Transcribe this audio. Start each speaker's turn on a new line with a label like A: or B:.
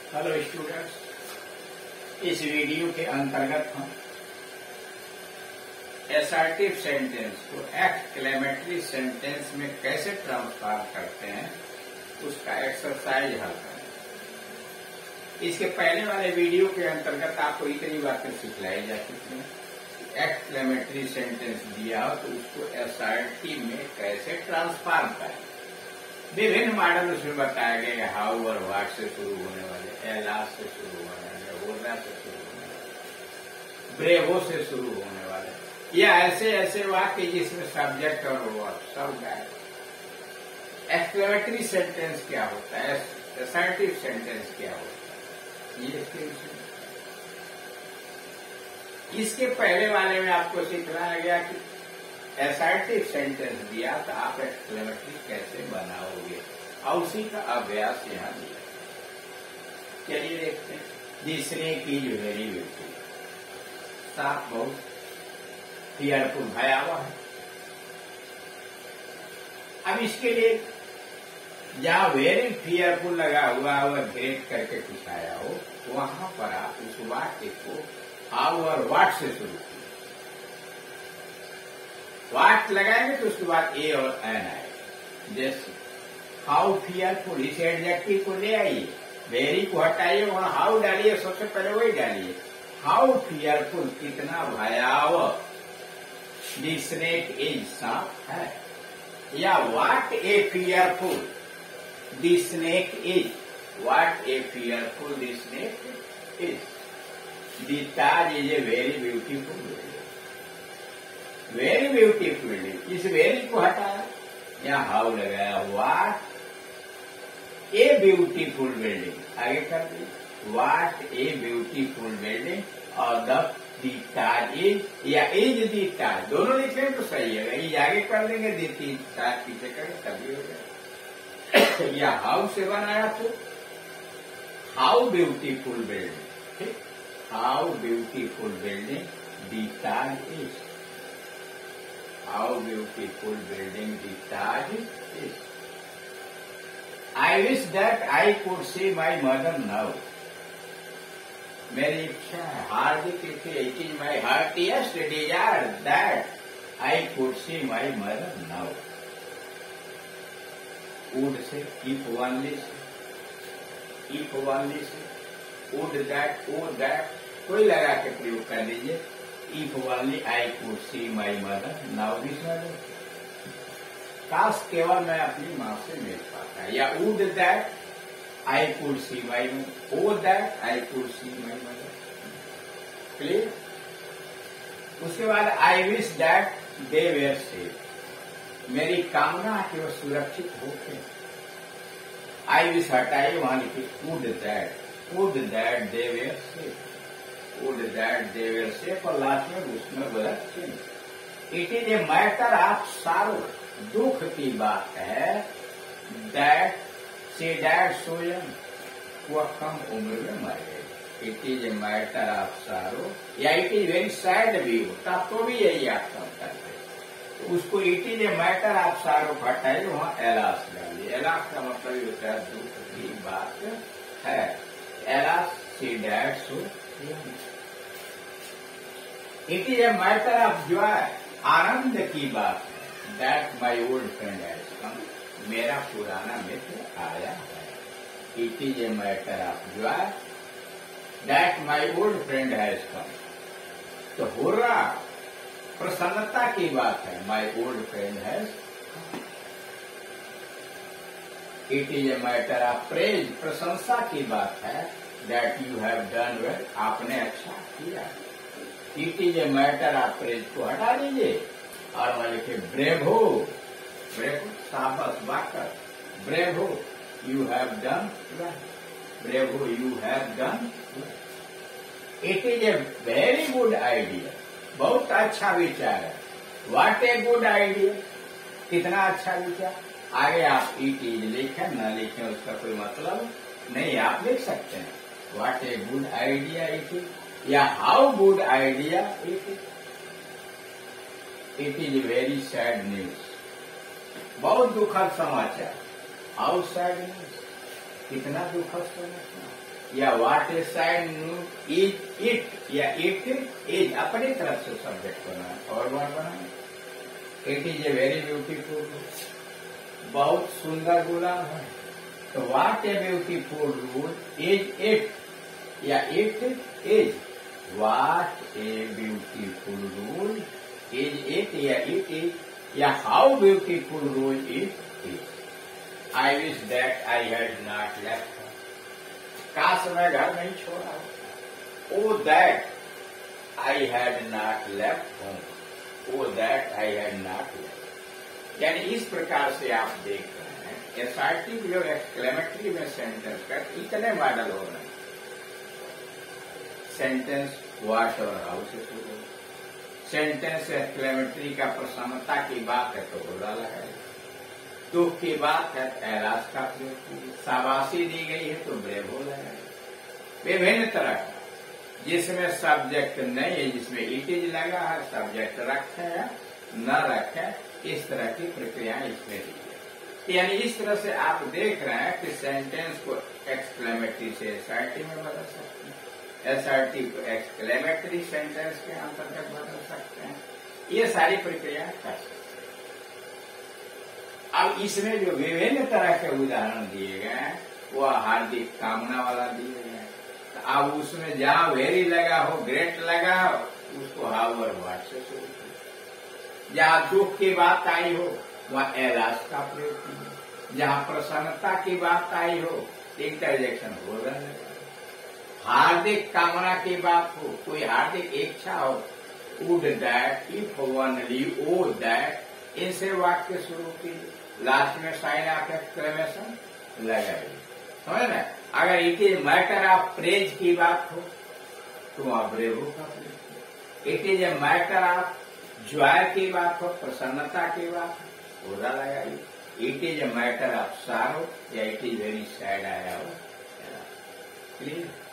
A: Hello students, इस video के अंतर्गत हम असर्टिव सेंटेंस को एक्सक्लेमेटरी सेंटेंस में कैसे ट्रांसफॉर्म करते हैं उसका एक्सरसाइज हल करें। इसके पहले वाले वीडियो के अंतर्गत आपको इतनी बातें सिखलाई जा चुकी हैं। एक्सक्लेमेटरी सेंटेंस दिया हो तो उसको असर्टिव में कैसे ट्रांसफॉर्म करें। विभिन्न मॉडल उसमें बताया गया, हाउ और व्हाट से शुरू होने वाले, एलास से शुरू होने वाले, ओना से शुरू होने वाले, ब्रेवो से शुरू होने वाले, या ऐसे ऐसे वाक्य जिसमें सब्जेक्ट और वर्ब सब गायब। एक्सक्लेमेटरी सेंटेंस क्या होता है, असर्टिव सेंटेंस क्या होता है, ये इसके पहले वाले में आपको सिखलाया गया कि असर्टिव सेंटेंस दिया तो आप एक्सक्लेमेटरी कैसे बनाओगे, और उसी का अभ्यास यहाँ दिया। चलिए देखते हैं। तीसरे की जो वेरी ब्यूटी, साफ बहुत फियरफुल भयावह है। अब इसके लिए जहां वेरी फियरफुल लगा हुआ है वह ग्रेट करके कुछ आया हो, वहां पर आप उस वाक्य को हाउ और व्हाट से शुरू कीजिए। व्हाट लगाएंगे तो उसके बाद ए और एन आएगा। जैसे हाउ फियरफुल, इस एडजेक्टिव को ले आइए, वेरी को हटाइए, वहां हाउ डालिए, सबसे पहले वही डालिए। हाउ फियरफुल, कितना भयावह, द स्नेक इज, सांप है। या what a fearful the snake is, what a fearful the snake is. The Taj is a very beautiful building, very beautiful building, इस वेरी को हटाया, यहाँ हाउ लगाया, व्हाट ए ब्यूटीफुल बिल्डिंग, आगे कर दी, व्हाट ए ब्यूटीफुल बिल्डिंग, और the Taj is, या इज दी ताज, दोनों लिखेंगे तो सही है। इज आगे कर लेंगे, दी ताज पीछे करेंगे तभी हो जाएगा। या हाउ से बनाया तो हाउ ब्यूटीफुल बिल्डिंग, ठीक, how beautiful building the Taj is, how beautiful building the Taj is. I wish that I could see my mother now. मेरी इच्छा है, हार्दिक इच्छा, it is my heartiest desire that I could see my mother now. Would से, if only से, if only से, would that, would that, कोई लगा के प्रयोग कर लीजिए। If only I could see my mother now this mother. काश केवल मैं अपनी माँ से मिल पाता, या would that I could see my mother, oh that I could see my mother. Clear? उसके बाद I wish that they were safe. मेरी कामना है कि वो सुरक्षित होते। I wish हटाइए, वहां लिखिए would that they were safe. Would that they were safe, और लास्ट में उसमें गलत चिन्ह। It is a matter of sorrow, दुख की बात है, that she died so young, वह कम उम्र में मर गई। It is a matter of sorrow, या it is very sad view, तब तो भी यही आप कम करते, तो उसको it is a matter of sorrow हटाइए, वहां एलास डालिए। एलास का मतलब ये होता है दुख की बात है। Alas she died so young. It is a matter of joy, आनंद की बात है, that my old friend has come, मेरा पुराना मित्र आया है। It is a matter of joy that my old friend has come, तो हुर्रा, प्रसन्नता की बात है, my old friend has come. It is a matter of praise, प्रशंसा की बात है, that you have done well, आपने अच्छा किया। It is a matter of praise को हटा दीजिए, और वहां लिखे ब्रेवो, ब्रेवो साहस बाकर, bravo you have done well, bravo you have done well. It is a very good idea, बहुत अच्छा विचार है। व्हाट ए गुड आइडिया, कितना अच्छा विचार। आगे आप इट इज लिखें न लिखें उसका कोई मतलब नहीं, आप लिख सकते हैं what a good idea it is, या how good idea it is. It is very sad news, बहुत दुखद समाचार। हाउ सैड न्यूज, कितना दुखद समाचार। या what is sad news is it या इट इज अपनी तरफ से सब्जेक्ट बनाए और वर्ड बनाए। It is a very beautiful, बहुत सुंदर गुलाब है। तो what a beautiful rose is it या it is, what a beautiful rose is it या इट इज, या how beautiful rose is is. I wish that I had not left, काश मैं घर नहीं छोड़ा हो। O that I had not left home, O that I had not left. यानी इस प्रकार से आप देख रहे हैं एसआरटी जो एक्सक्लेमेटरी में सेंटेंस का इतने मॉडल हो रहे हैं। सेंटेंस व्हाट और हाउ से शुरू, सेंटेंस एक्सक्लेमेटरी का प्रसन्नता की बात है तो बुरा लगा, दुख की बात है ऐलाश का प्रयोग, शाबाशी दी गई है तो ब्रेवो लगा, विभिन्न तरह का, जिसमें सब्जेक्ट नहीं है, जिसमें इट इज लगा है, सब्जेक्ट रखे है न रखे, इस तरह की प्रक्रियाएं इसमें दी है। यानी इस तरह से आप देख रहे हैं कि सेंटेंस को एक्सक्लेमेटरी से एसआरटी में बदल सकते हैं, एसआरटी को एक्सक्लेमेटरी सेंटेंस के अंतर्गत बदल सकते हैं, ये सारी प्रक्रियाएं कर सकते हैं। अब इसमें जो विभिन्न तरह के उदाहरण दिए गए हैं वह हार्दिक कामना वाला दिए गए हैं। तो अब उसमें जहां वेरी लगा हो, ग्रेट लगा हो, उसको हाउ और व्हाट से शुरू करें। जहां दुख की बात आई हो वहां ऐलाश का प्रयोग कीजिए, जहां प्रसन्नता की बात आई हो इंटरजेक्शन हो रहा है। हार्दिक कामना की बात हो, कोई हार्दिक इच्छा हो, would that, if only, O that, इनसे वाक्य शुरू कीजिए, लास्ट में साइन ऑफ एक्सक्लेमेशन लगाइए। समझ ना, अगर it is matter of praise की बात हो तो वहां ब्रेवो का प्रयोग, it is a matter of joy की बात हो, प्रसन्नता की बात हो, ओदा लगाइए। It is a matter of sorrow या इट इज वेरी सैड आया हो, क्लियर।